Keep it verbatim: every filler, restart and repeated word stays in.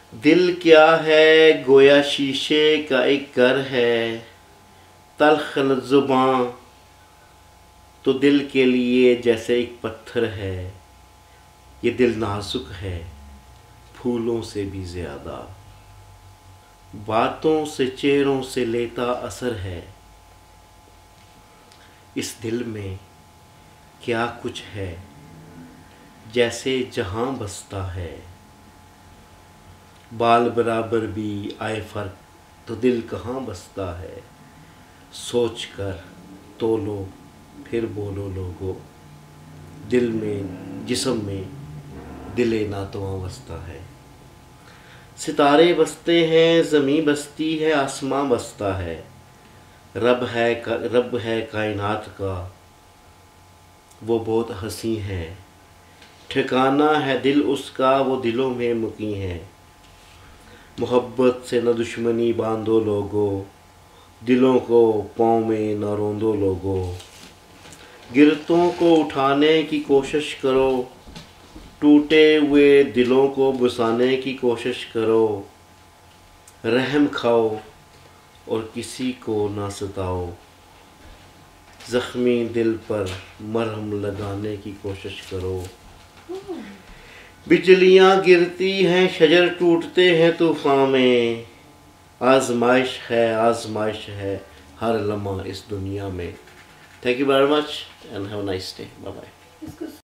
दिल क्या है गोया शीशे का एक घर है, तल्ख ज़ुबां तो दिल के लिए जैसे एक पत्थर है। ये दिल नाजुक है फूलों से भी ज़्यादा, बातों से चेहरों से लेता असर है। इस दिल में क्या कुछ है जैसे जहां बसता है। बाल बराबर भी आए फर्क तो दिल कहाँ बसता है। सोच कर तोलो फिर बोलो लोगो, दिल में जिस्म में दिले नातवां बसता है। सितारे बसते हैं ज़मीं बसती है आसमां बसता है। रब है रब है कायनात का वो बहुत हंसी है। ठिकाना है दिल उसका वो दिलों में मुकी है। मोहब्बत से न दुश्मनी बांधो लोगो, दिलों को पाँव में न रोंदो लोगो। गिरतों को उठाने की कोशिश करो, टूटे हुए दिलों को बुसाने की कोशिश करो। रहम खाओ और किसी को ना सताओ, ज़ख्मी दिल पर मरहम लगाने की कोशिश करो। बिजलियाँ गिरती हैं शजर टूटते हैं तूफ़ान में, आजमाइश है आजमाइश है हर लम्हा इस दुनिया में। Thank you very much and have a nice day. Bye bye.